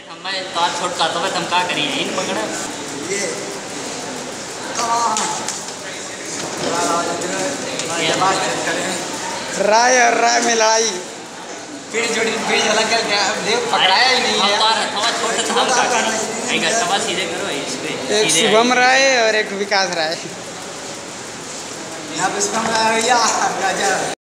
थम्मा तार छोट का तो हम का करिए इन पकड़ा ये राय और राय में लड़ाई फिर जोड़ी फिर अलग कर क्या देव पकड़ाया ही नहीं है। तार थम्मा छोटा था हम का करिए एक थम्मा सीधे करो इस पे एक शुभम राय और एक विकास राय। यहाँ पे शुभम राय या राजा